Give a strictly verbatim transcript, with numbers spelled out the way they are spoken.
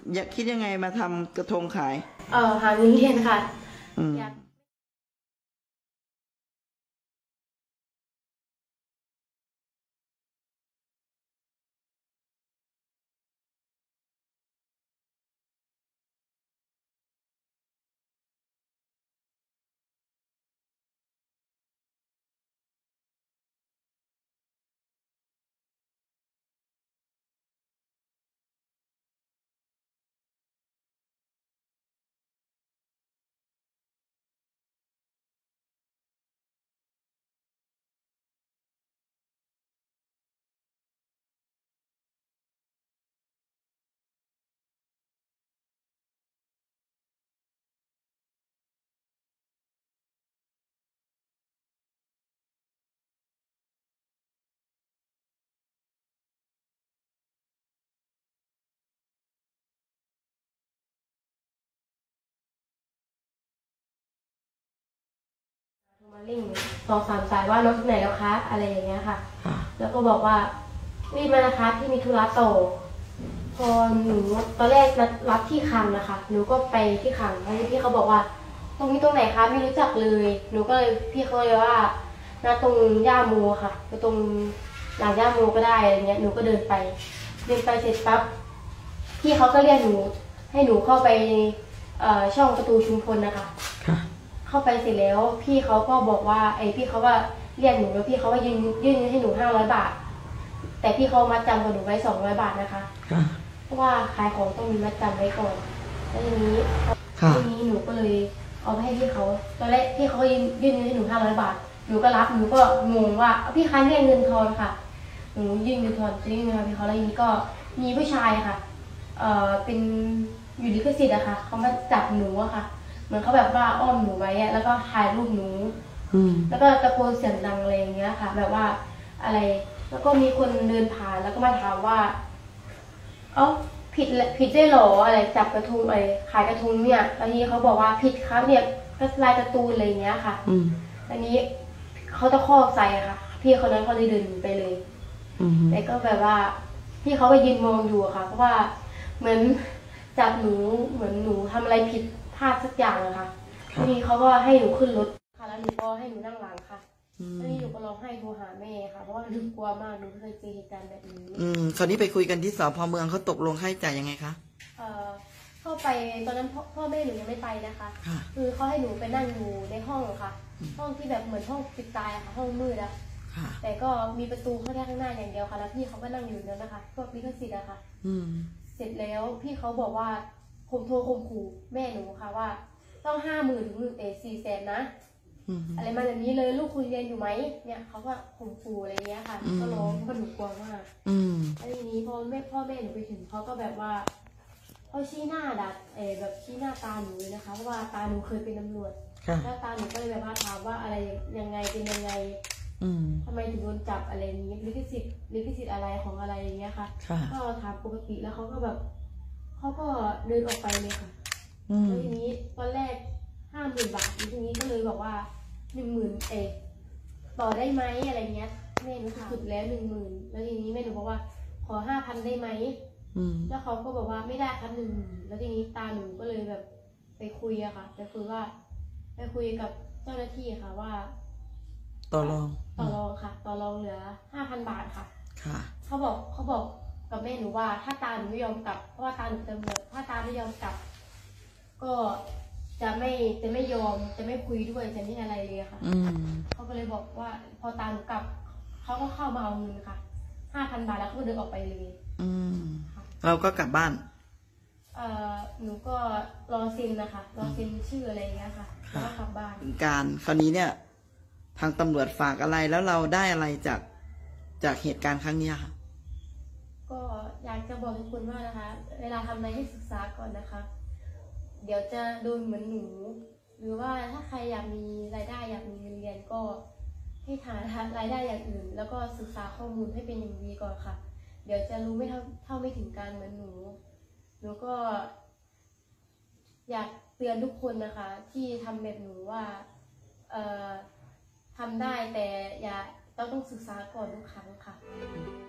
อยากคิดยังไงมาทำกระทงขายเออหาเงินเรียนค่ะอยากมาเร่งสองสามสายว่าน้องที่ไหนแล้วคะอะไรอย่างเงี้ยค่ะแล้วก็บอกว่ารีบมานะคะที่มีธุระต่อพอหนูตอนแรกรับที่คลังนะคะหนูก็ไปที่คลังแล้วพี่เขาบอกว่าตรงนี้ตรงไหนคะไม่รู้จักเลยหนูก็เลยพี่เขาเลยว่าณตรงย่าโมค่ะตรงหลังย่าโมก็ได้อะไรเงี้ยหนูก็เดินไปเดินไปเสร็จปั๊บพี่เขาก็เรียกหนูให้หนูเข้าไปช่องประตูชุมพลนะคะเข้าไปเสร็จแล้วพี่เขาก็บอกว่าไอพี่เขาว่าเรียกหนูแล้วพี่เขาว่ายื่นยื่นให้หนูห้าร้อยบาทแต่พี่เขามัดจำกับหนูไว้สองร้อยบาทนะคะเพราะว่าขายของต้องมีมัดจำไว้ก่อนแล้วทีนี้ทีนี้หนูก็เลยเอาไปให้พี่เขาตอนแรกพี่เขาก็ยื่นยื่นให้หนูห้าร้อยบาทหนูก็รับหนูก็งงว่าพี่คะเรียกเงินทอนค่ะหนูยื่นเงินทอนจะยื่นเงินทอนพี่เขาแล้วทีนี้ก็มีผู้ชายค่ะเอ่อเป็นอยู่ลิขสิทธิ์อะค่ะเขามาจับหนูอะค่ะเหมือนเขาแบบว่าอ้อมหนูไว้อะแล้วก็ถ่ายรูปหนูแล้วก็ตะโกนเสียงดังอะไรอย่างเงี้ยค่ะแบบว่าอะไรแล้วก็มีคนเดินผ่านแล้วก็มาถามว่าเอ้าผิดผิดได้หรออะไรจับกระทงอะไรขายกระทงเนี่ยแล้วทีเขาบอกว่าผิดครับเนี่ยก็ลายการ์ตูนอะไรอย่างเงี้ยค่ะอันนี้เขาตะคอกใส่ค่ะพี่คนนั้นเขาเลยเดินไปเลยแต่ก็แบบว่าพี่เขาไปยืนมองอยู่ค่ะเพราะว่าเหมือนจับหนูเหมือนหนูทำอะไรผิดพลาดสักอย่างอะค่ะทีนี้เขาก็ให้หนูขึ้นรถค่ะแล้วหนูก็ให้หนูนั่งหลังค่ะแล้วนี่หนูก็ร้องไห้โทรหาแม่ค่ะเพราะว่าหนูกลัวมากหนูไม่เคยเจอเหตุการณ์แบบนี้อืมคราวนี้ไปคุยกันที่สพเมืองเขาตกลงค่าใช้จ่ายยังไงคะเอ่อเข้าไปตอนนั้นพ่อพ่อแม่หนูยังไม่ไปนะคะคือเขาให้หนูไปนั่งอยู่ในห้องค่ะห้องที่แบบเหมือนห้องปิดตายค่ะห้องมืดอะแต่ก็มีประตูเข้าแค่ข้างหน้าอย่างเดียวค่ะแล้วพี่เขาก็นั่งอยู่นั่นนะคะพวกลิขสิทธิ์อะค่ะเสร็จแล้วพี่เขาบอกว่าผมโทรข่มขู่แม่หนูค่ะว่าต้องห้าหมื่นถึงหนึ่งเอสี่แสนนะอะไรมาแบบนี้เลยลูกคุณเรียนอยู่ไหมเนี่ยเขาก็ข่มขู่อะไรเงี้ยค่ะก็ร้องเพราะหนูกลัวมากแล้วทีนี้พอแม่พ่อแม่หนูไปถึงเขาก็แบบว่าเขาชี้หน้าดัดเอแบบชี้หน้าตาหนูเลยนะคะเพราะว่าตาหนูเคยเป็นตำรวจหน้าตาหนูก็เลยแบบว่าถามว่าอะไรยังไงเป็นยังไงทำไมถึงโดนจับอะไรอย่างนี้ลิขสิทธิ์ลิขสิทธิ์อะไรของอะไรอย่างเงี้ยค่ะก็ถามปกติแล้วเขาก็แบบเขาก็เดินออกไปเลยค่ะแล้วทีนี้ตอนแรกห้าหมื่นบาททีนี้ก็เลยบอกว่าหนึ่งหมื่นเอต่อได้ไหมอะไรเงี้ยแม่หนูสุดแล้วหนึ่งหมื่นแล้วทีนี้แม่หนูบอกว่าขอห้าพันได้ไหมแล้วเขาก็บอกว่าไม่ได้ครับหนึ่งแล้วทีนี้ตาหนูก็เลยแบบไปคุยอะค่ะไปคุยว่าไปคุยกับเจ้าหน้าที่ค่ะว่าต่อรองต่อรองค่ะต่อรองเหลือห้าพันบาทค่ะเขาบอกเขาบอกกับแม่หนูว่าถ้าตาหนูไม่ยอมกลับเพราะว่าตาหนูตำรวจถ้าตาไม่ยอมกลับก็จะไม่จะไม่ยอมจะไม่คุยด้วยจะไม่อะไรเลยค่ะเขาก็เลยบอกว่าพอตาหนูกลับเขาก็เข้ามาเอาเงินค่ะห้าพันบาทแล้วเขาก็เดินออกไปเลยเราก็กลับบ้านเอ่อหนูก็รอซิมนะคะรอซิมชื่ออะไรอย่างเงี้ยค่ะแล้วก็กลับบ้านการคราวนี้เนี่ยทางตำรวจฝากอะไรแล้วเราได้อะไรจากจากเหตุการณ์ครั้งนี้ค่ะก็อยากจะบอกทุกคนว่านะคะเวลาทำอะไรให้ศึกษาก่อนนะคะเดี๋ยวจะโดนเหมือนหนูหรือว่าถ้าใครอยากมีรายได้อยากมีเงินเรียนก็ให้หารายได้อย่างอื่นแล้วก็ศึกษาข้อมูลให้เป็นอย่างดีก่อนค่ะเดี๋ยวจะรู้ไม่เท่าเท่าไม่ถึงการเหมือนหนูหนูก็อยากเตือนทุกคนนะคะที่ทำแบบหนูว่าเอ่อทำได้แต่อย่าต้องต้องศึกษาก่อนทุกครั้งค่ะ